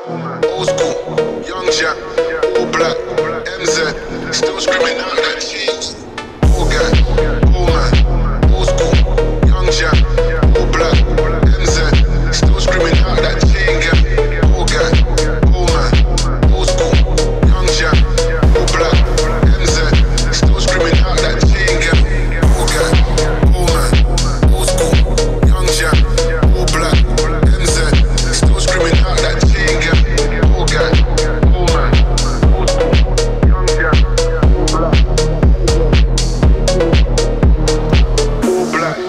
old school, young jack, all black, MZ, still screaming out that cheese. Old guy, old man, old school, young jack, all black, MZ, still screaming out that chain gang. Old guy, old man, old school, young jack, all black, MZ, still screaming out that chain gang. Old guy, old man, old school, young jack, all black, MZ, still screaming out that chain gang. Old guy, old man, old school, young jack, all black, all black,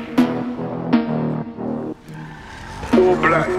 all black,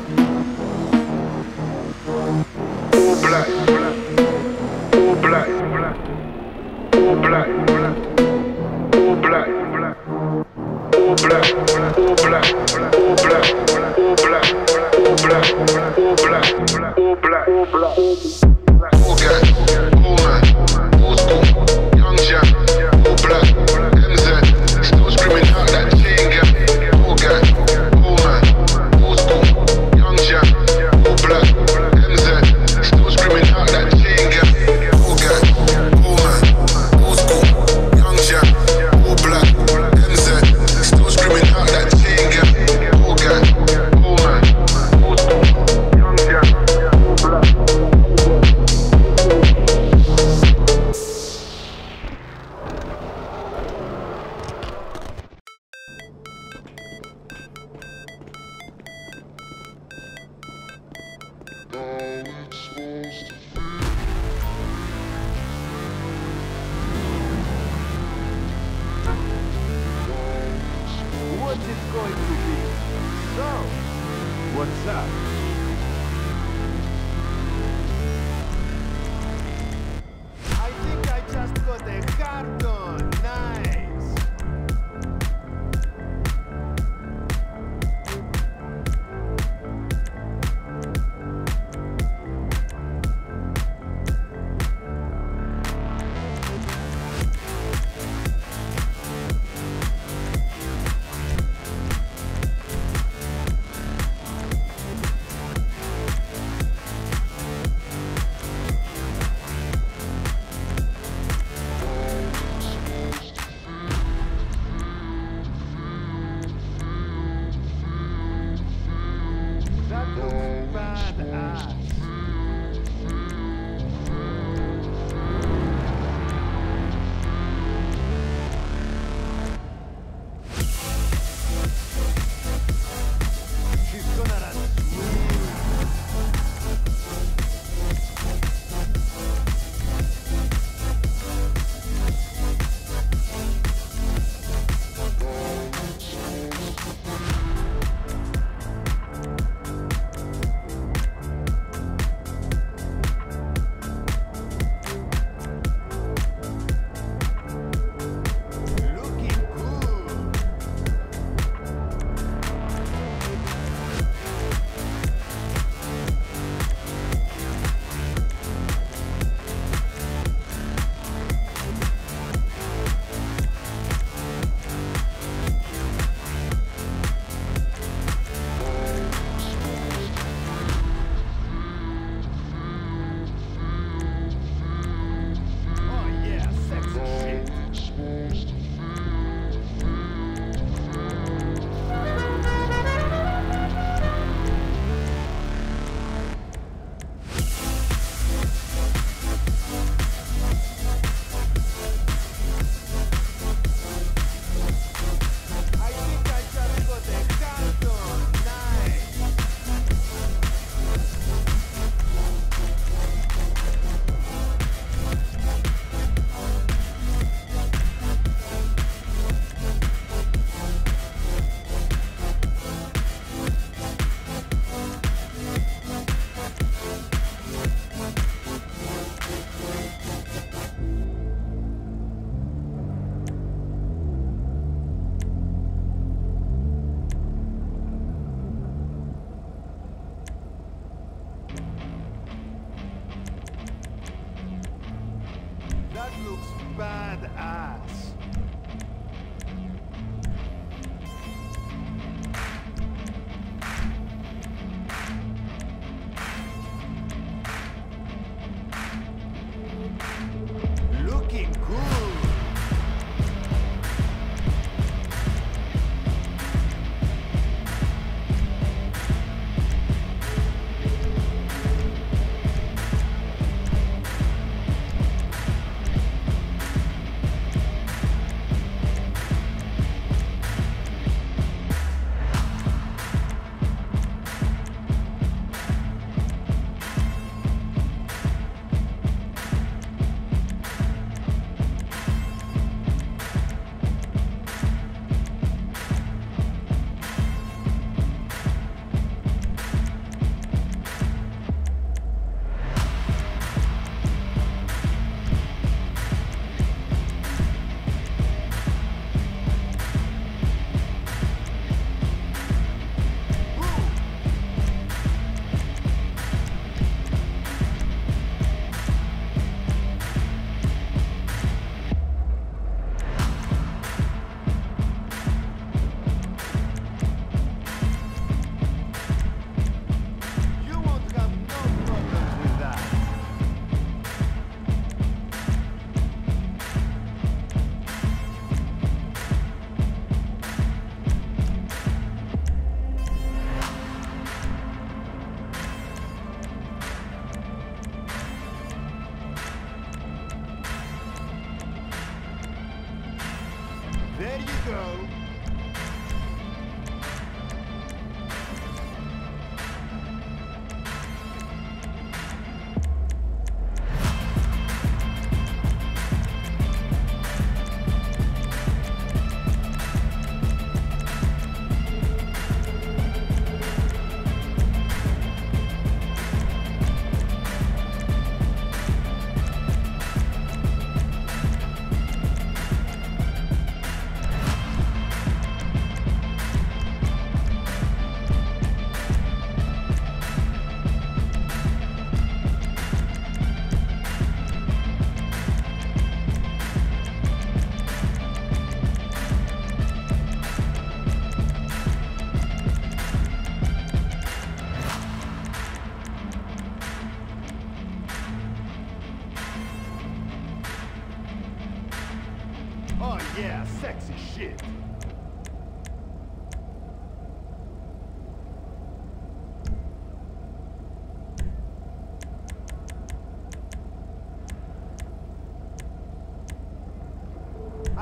all black, all black, all black, all black, all black, all black, all black, all black, all black, all black, all black, all black. Old guy, old man, old school, young jack, all black, MZ, still screaming out that chain gang. Old guy, old man, old school, young jack, all black, MZ, still screaming out that chain gang. Old guy, old man, old school, young jack, all black, MZ, still screaming out that chain gang. Old guy, old man, old school, young jack, all black. What's it going to be? So, what's up? I think I just got a hard on. Nice.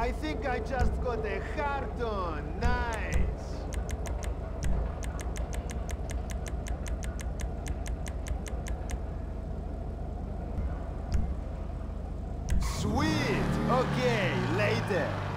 I think I just got a hard on. Nice. Sweet. Okay, later.